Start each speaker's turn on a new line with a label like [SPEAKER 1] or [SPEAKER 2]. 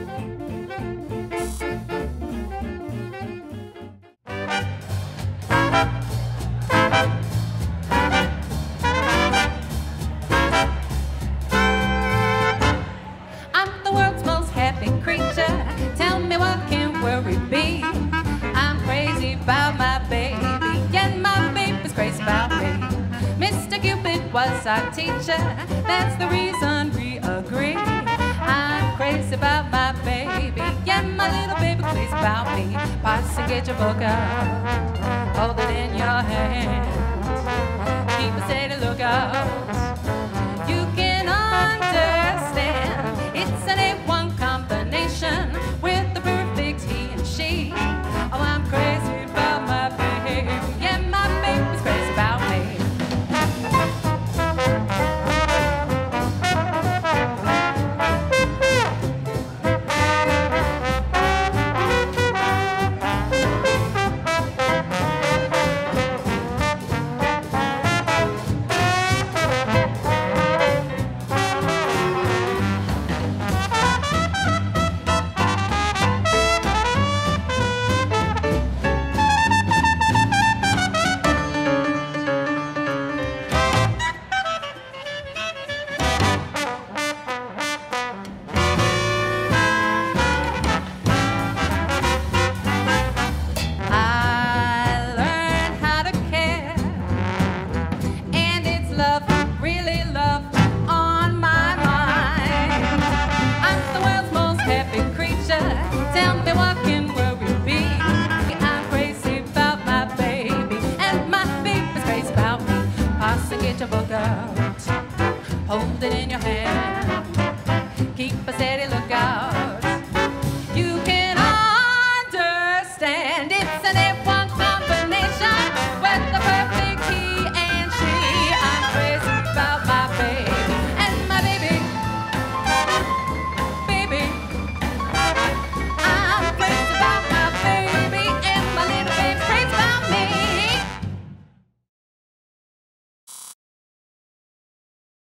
[SPEAKER 1] Was our teacher, that's the reason we agree. I'm crazy about my baby, yeah, my little baby crazy about me. Parson, get your book out, hold it in your hand, keep a steady lookout.